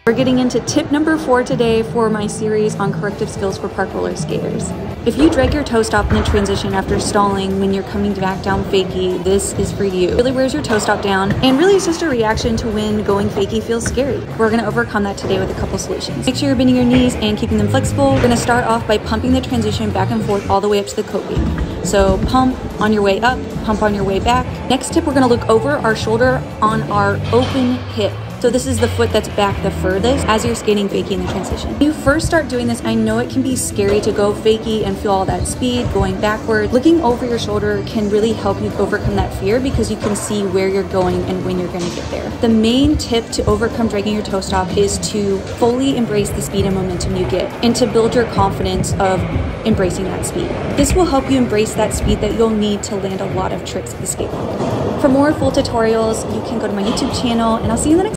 We're getting into tip number 4 today for my series on corrective skills for park roller skaters. If you drag your toe stop in a transition after stalling when you're coming back down fakie, this is for you. It really wears your toe stop down, and really it's just a reaction to when going fakie feels scary. We're gonna overcome that today with a couple solutions. Make sure you're bending your knees and keeping them flexible. We're gonna start off by pumping the transition back and forth all the way up to the coat beam. So pump on your way up, pump on your way back. Next tip, we're gonna look over our shoulder on our open hip. So this is the foot that's back the furthest as you're skating fakie in the transition. When you first start doing this, I know it can be scary to go fakie and feel all that speed going backward. Looking over your shoulder can really help you overcome that fear because you can see where you're going and when you're gonna get there. The main tip to overcome dragging your toe stop is to fully embrace the speed and momentum you get and to build your confidence of embracing that speed. This will help you embrace that speed that you'll need to land a lot of tricks at the skate park. For more full tutorials, you can go to my YouTube channel, and I'll see you in the next